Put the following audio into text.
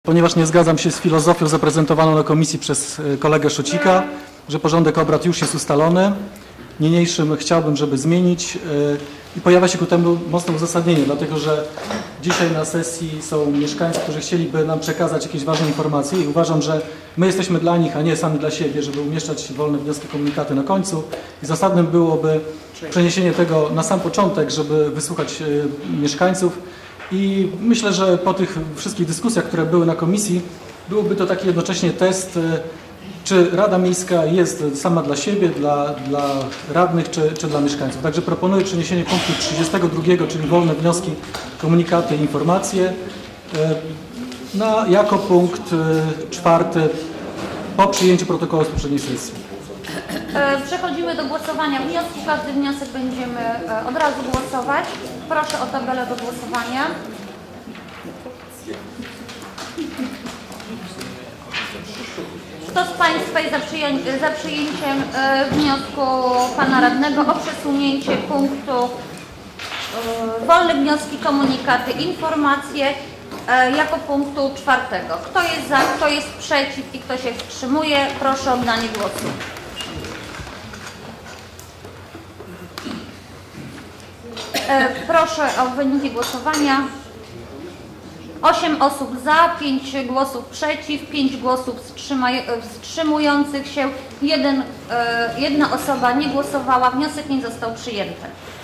Ponieważ nie zgadzam się z filozofią zaprezentowaną na komisji przez kolegę Szocika, że porządek obrad już jest ustalony, niniejszym chciałbym, żeby zmienić i pojawia się ku temu mocne uzasadnienie, dlatego że dzisiaj na sesji są mieszkańcy, którzy chcieliby nam przekazać jakieś ważne informacje i uważam, że my jesteśmy dla nich, a nie sami dla siebie, żeby umieszczać wolne wnioski, komunikaty na końcu i zasadnym byłoby przeniesienie tego na sam początek, żeby wysłuchać mieszkańców. I myślę, że po tych wszystkich dyskusjach, które były na komisji, byłoby to taki jednocześnie test, czy Rada Miejska jest sama dla siebie, dla radnych, czy dla mieszkańców. Także proponuję przeniesienie punktu 32, czyli wolne wnioski, komunikaty i informacje, jako punkt 4 po przyjęciu protokołu z poprzedniej sesji. Przechodzimy do głosowania wniosku. Każdy wniosek będziemy od razu głosować. Proszę o tabelę do głosowania. Kto z Państwa jest za przyjęciem wniosku Pana Radnego o przesunięcie punktu wolne wnioski, komunikaty, informacje jako punktu 4? Kto jest za, kto jest przeciw i kto się wstrzymuje? Proszę o oddanie głosu. Proszę o wyniki głosowania. 8 osób za, 5 głosów przeciw, 5 głosów wstrzymujących się, jedna osoba nie głosowała. Wniosek nie został przyjęty.